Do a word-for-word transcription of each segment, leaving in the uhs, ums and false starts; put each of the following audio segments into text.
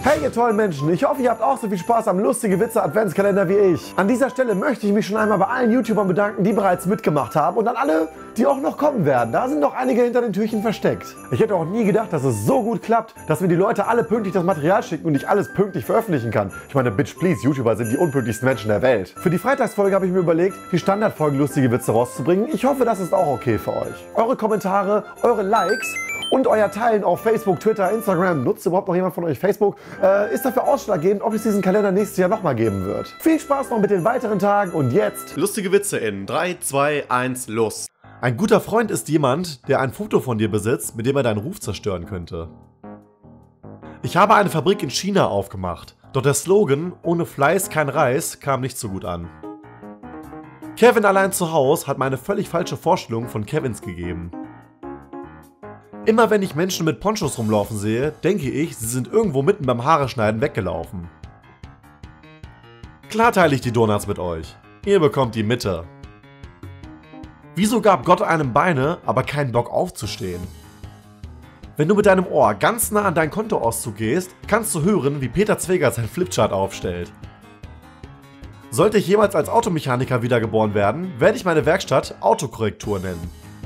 Hey ihr tollen Menschen, ich hoffe ihr habt auch so viel Spaß am lustige Witze Adventskalender wie ich. An dieser Stelle möchte ich mich schon einmal bei allen YouTubern bedanken, die bereits mitgemacht haben und an alle, die auch noch kommen werden. Da sind noch einige hinter den Türchen versteckt. Ich hätte auch nie gedacht, dass es so gut klappt, dass mir die Leute alle pünktlich das Material schicken und ich alles pünktlich veröffentlichen kann. Ich meine, bitch please, YouTuber sind die unpünktlichsten Menschen der Welt. Für die Freitagsfolge habe ich mir überlegt, die Standardfolgen lustige Witze rauszubringen. Ich hoffe, das ist auch okay für euch. Eure Kommentare, eure Likes und euer Teilen auf Facebook, Twitter, Instagram, nutzt überhaupt noch jemand von euch Facebook, äh, ist dafür ausschlaggebend, ob es diesen Kalender nächstes Jahr nochmal geben wird. Viel Spaß noch mit den weiteren Tagen und jetzt lustige Witze in drei, zwei, eins, los. Ein guter Freund ist jemand, der ein Foto von dir besitzt, mit dem er deinen Ruf zerstören könnte. Ich habe eine Fabrik in China aufgemacht, doch der Slogan „Ohne Fleiß kein Reis" kam nicht so gut an. Kevin allein zu Hause hat mir eine völlig falsche Vorstellung von Kevins gegeben. Immer wenn ich Menschen mit Ponchos rumlaufen sehe, denke ich, sie sind irgendwo mitten beim Haareschneiden weggelaufen. Klar teile ich die Donuts mit euch. Ihr bekommt die Mitte. Wieso gab Gott einem Beine, aber keinen Bock aufzustehen? Wenn du mit deinem Ohr ganz nah an deinen Kontoauszug gehst, kannst du hören, wie Peter Zwegert sein Flipchart aufstellt. Sollte ich jemals als Automechaniker wiedergeboren werden, werde ich meine Werkstatt Autokorrektur nennen.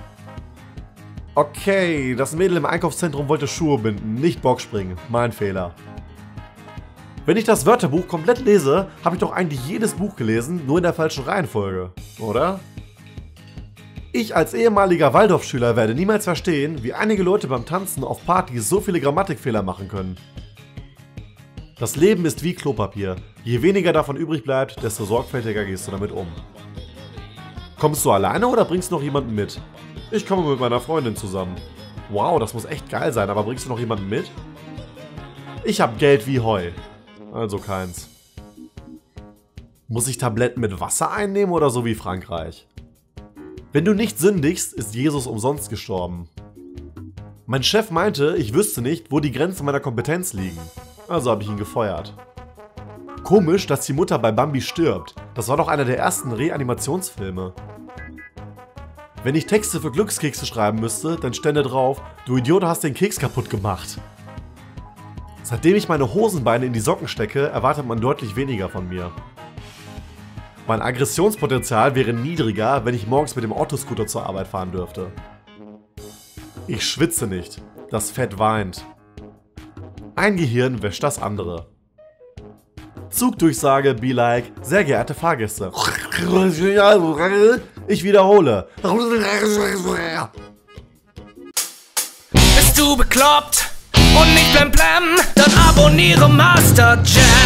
Okay, das Mädel im Einkaufszentrum wollte Schuhe binden, nicht Bockspringen. Mein Fehler. Wenn ich das Wörterbuch komplett lese, habe ich doch eigentlich jedes Buch gelesen, nur in der falschen Reihenfolge, oder? Ich als ehemaliger Waldorfschüler werde niemals verstehen, wie einige Leute beim Tanzen auf Partys so viele Grammatikfehler machen können. Das Leben ist wie Klopapier. Je weniger davon übrig bleibt, desto sorgfältiger gehst du damit um. Kommst du alleine oder bringst du noch jemanden mit? Ich komme mit meiner Freundin zusammen. Wow, das muss echt geil sein, aber bringst du noch jemanden mit? Ich hab Geld wie Heu. Also keins. Muss ich Tabletten mit Wasser einnehmen oder so wie Frankreich? Wenn du nicht sündigst, ist Jesus umsonst gestorben. Mein Chef meinte, ich wüsste nicht, wo die Grenzen meiner Kompetenz liegen. Also habe ich ihn gefeuert. Komisch, dass die Mutter bei Bambi stirbt. Das war doch einer der ersten Reanimationsfilme. Wenn ich Texte für Glückskekse schreiben müsste, dann stände drauf: Du Idiot, hast den Keks kaputt gemacht. Seitdem ich meine Hosenbeine in die Socken stecke, erwartet man deutlich weniger von mir. Mein Aggressionspotenzial wäre niedriger, wenn ich morgens mit dem Autoscooter zur Arbeit fahren dürfte. Ich schwitze nicht. Das Fett weint. Ein Gehirn wäscht das andere. Zugdurchsage be like: Sehr geehrte Fahrgäste. Ich wiederhole. Bist du bekloppt und nicht blam blam? Dann abonniere Master Jam.